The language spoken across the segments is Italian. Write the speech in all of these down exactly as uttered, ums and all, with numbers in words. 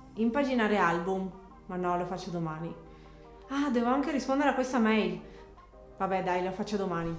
Impaginare album. Ma no, lo faccio domani. Ah, devo anche rispondere a questa mail. Vabbè, dai, lo faccio domani.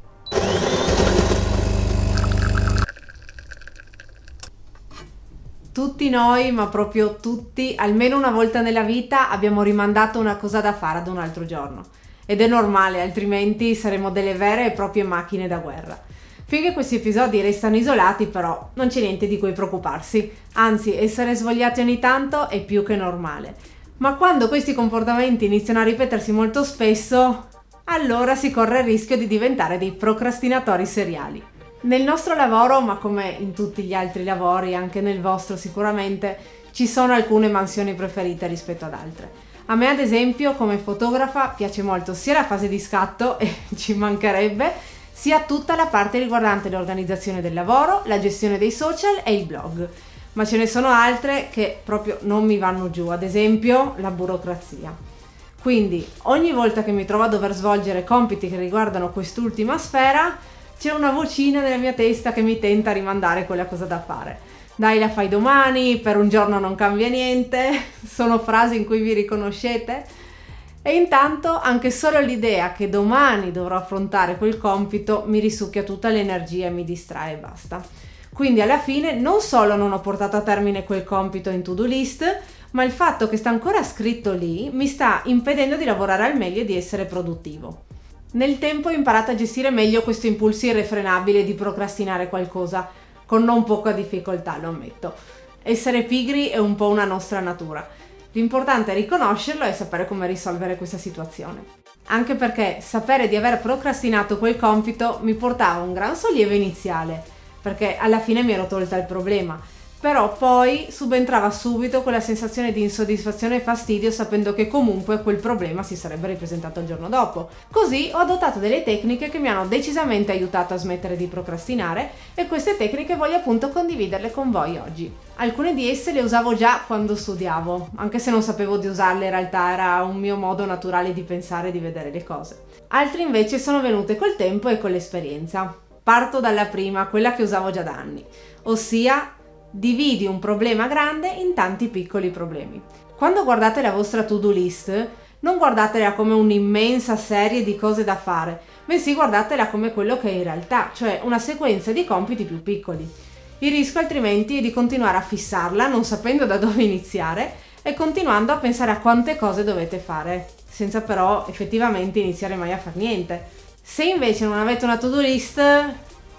Tutti noi, ma proprio tutti, almeno una volta nella vita abbiamo rimandato una cosa da fare ad un altro giorno. Ed è normale, altrimenti saremo delle vere e proprie macchine da guerra. Finché questi episodi restano isolati, però, non c'è niente di cui preoccuparsi. Anzi, essere svogliati ogni tanto è più che normale. Ma quando questi comportamenti iniziano a ripetersi molto spesso, allora si corre il rischio di diventare dei procrastinatori seriali. Nel nostro lavoro, ma come in tutti gli altri lavori, anche nel vostro sicuramente, ci sono alcune mansioni preferite rispetto ad altre. A me, ad esempio, come fotografa piace molto sia la fase di scatto, e ci mancherebbe, sia tutta la parte riguardante l'organizzazione del lavoro, la gestione dei social e il blog. Ma ce ne sono altre che proprio non mi vanno giù, ad esempio la burocrazia. Quindi ogni volta che mi trovo a dover svolgere compiti che riguardano quest'ultima sfera, c'è una vocina nella mia testa che mi tenta a rimandare quella cosa da fare. Dai, la fai domani, per un giorno non cambia niente, sono frasi in cui vi riconoscete? E intanto anche solo l'idea che domani dovrò affrontare quel compito mi risucchia tutta l'energia e mi distrae e basta. Quindi alla fine non solo non ho portato a termine quel compito in to-do list, ma il fatto che sta ancora scritto lì mi sta impedendo di lavorare al meglio e di essere produttivo. Nel tempo ho imparato a gestire meglio questo impulso irrefrenabile di procrastinare qualcosa, con non poca difficoltà, lo ammetto. Essere pigri è un po' una nostra natura. L'importante è riconoscerlo e sapere come risolvere questa situazione. Anche perché sapere di aver procrastinato quel compito mi portava un gran sollievo iniziale, perché alla fine mi ero tolta il problema. Però poi subentrava subito quella sensazione di insoddisfazione e fastidio sapendo che comunque quel problema si sarebbe ripresentato il giorno dopo. Così ho adottato delle tecniche che mi hanno decisamente aiutato a smettere di procrastinare e queste tecniche voglio appunto condividerle con voi oggi. Alcune di esse le usavo già quando studiavo, anche se non sapevo di usarle, in realtà era un mio modo naturale di pensare e di vedere le cose. Altre invece sono venute col tempo e con l'esperienza. Parto dalla prima, quella che usavo già da anni, ossia dividi un problema grande in tanti piccoli problemi. Quando guardate la vostra to-do list, non guardatela come un'immensa serie di cose da fare, bensì guardatela come quello che è in realtà, cioè una sequenza di compiti più piccoli. Il rischio altrimenti è di continuare a fissarla, non sapendo da dove iniziare, e continuando a pensare a quante cose dovete fare, senza però effettivamente iniziare mai a far niente. Se invece non avete una to-do list, ah,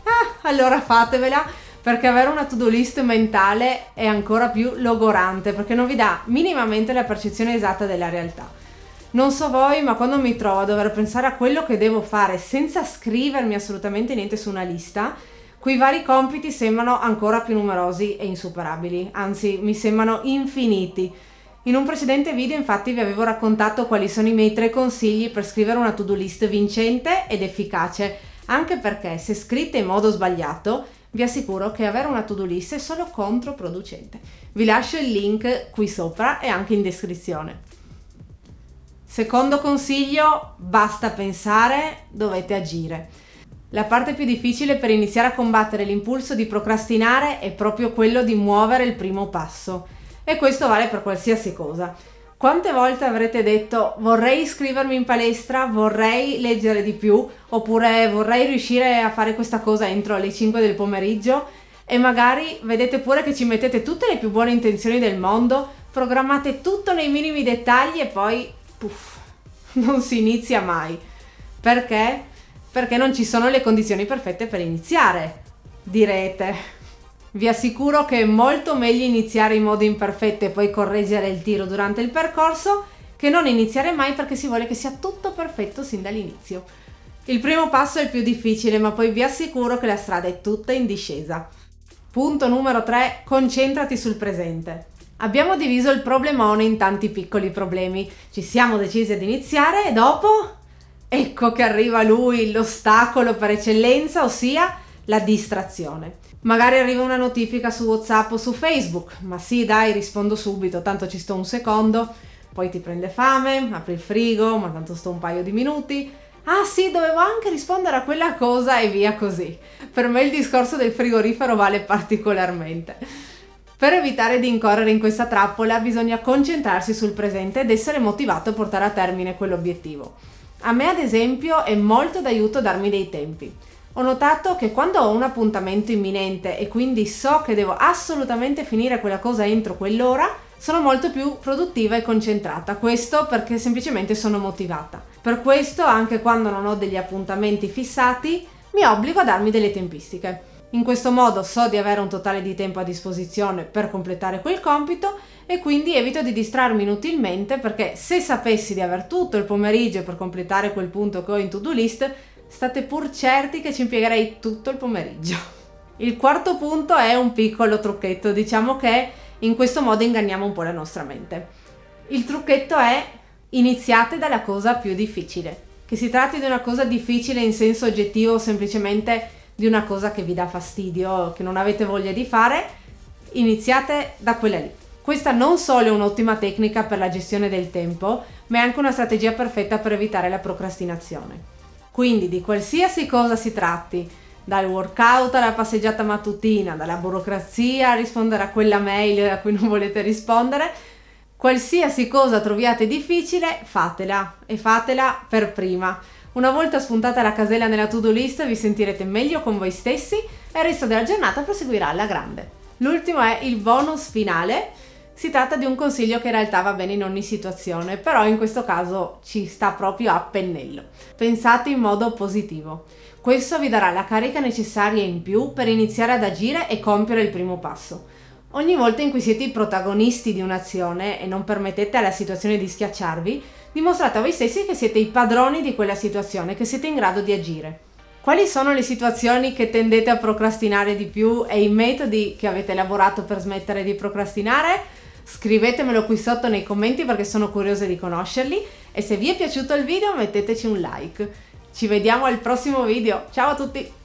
allora fatevela, perché avere una to-do list mentale è ancora più logorante, perché non vi dà minimamente la percezione esatta della realtà. Non so voi, ma quando mi trovo a dover pensare a quello che devo fare senza scrivermi assolutamente niente su una lista, quei vari compiti sembrano ancora più numerosi e insuperabili, anzi mi sembrano infiniti. In un precedente video infatti vi avevo raccontato quali sono i miei tre consigli per scrivere una to-do list vincente ed efficace, anche perché se scritta in modo sbagliato vi assicuro che avere una to-do list è solo controproducente. Vi lascio il link qui sopra e anche in descrizione. Secondo consiglio, basta pensare, dovete agire. La parte più difficile per iniziare a combattere l'impulso di procrastinare è proprio quello di muovere il primo passo. E questo vale per qualsiasi cosa. Quante volte avrete detto vorrei iscrivermi in palestra, vorrei leggere di più, oppure vorrei riuscire a fare questa cosa entro le cinque del pomeriggio, e magari vedete pure che ci mettete tutte le più buone intenzioni del mondo, programmate tutto nei minimi dettagli e poi puff, non si inizia mai. Perché? Perché non ci sono le condizioni perfette per iniziare, direte. Vi assicuro che è molto meglio iniziare in modo imperfetto e poi correggere il tiro durante il percorso che non iniziare mai, perché si vuole che sia tutto perfetto sin dall'inizio. Il primo passo è il più difficile, ma poi vi assicuro che la strada è tutta in discesa. Punto numero tre. Concentrati sul presente. Abbiamo diviso il problemone in tanti piccoli problemi, ci siamo decisi ad iniziare e dopo ecco che arriva lui, l'ostacolo per eccellenza, ossia la distrazione. Magari arriva una notifica su WhatsApp o su Facebook, ma sì dai, rispondo subito, tanto ci sto un secondo, poi ti prende fame, apri il frigo, ma tanto sto un paio di minuti, ah sì, dovevo anche rispondere a quella cosa e via così. Per me il discorso del frigorifero vale particolarmente. Per evitare di incorrere in questa trappola bisogna concentrarsi sul presente ed essere motivato a portare a termine quell'obiettivo. A me ad esempio è molto d'aiuto darmi dei tempi. Ho notato che quando ho un appuntamento imminente e quindi so che devo assolutamente finire quella cosa entro quell'ora, sono molto più produttiva e concentrata. Questo perché semplicemente sono motivata. Per questo anche quando non ho degli appuntamenti fissati mi obbligo a darmi delle tempistiche. In questo modo so di avere un totale di tempo a disposizione per completare quel compito e quindi evito di distrarmi inutilmente, perché se sapessi di aver tutto il pomeriggio per completare quel punto che ho in to-do list, state pur certi che ci impiegherei tutto il pomeriggio. Il quarto punto è un piccolo trucchetto, diciamo che in questo modo inganniamo un po' la nostra mente. Il trucchetto è: iniziate dalla cosa più difficile. Che si tratti di una cosa difficile in senso oggettivo o semplicemente di una cosa che vi dà fastidio, che non avete voglia di fare, iniziate da quella lì. Questa non solo è un'ottima tecnica per la gestione del tempo, ma è anche una strategia perfetta per evitare la procrastinazione. Quindi di qualsiasi cosa si tratti, dal workout alla passeggiata mattutina, dalla burocrazia a rispondere a quella mail a cui non volete rispondere, qualsiasi cosa troviate difficile, fatela e fatela per prima. Una volta spuntata la casella nella to-do list vi sentirete meglio con voi stessi e il resto della giornata proseguirà alla grande. L'ultimo è il bonus finale. Si tratta di un consiglio che in realtà va bene in ogni situazione, però in questo caso ci sta proprio a pennello. Pensate in modo positivo. Questo vi darà la carica necessaria in più per iniziare ad agire e compiere il primo passo. Ogni volta in cui siete i protagonisti di un'azione e non permettete alla situazione di schiacciarvi, dimostrate a voi stessi che siete i padroni di quella situazione, che siete in grado di agire. Quali sono le situazioni che tendete a procrastinare di più e i metodi che avete elaborato per smettere di procrastinare? Scrivetemelo qui sotto nei commenti perché sono curiosa di conoscerli, e se vi è piaciuto il video metteteci un like. Ci vediamo al prossimo video, ciao a tutti!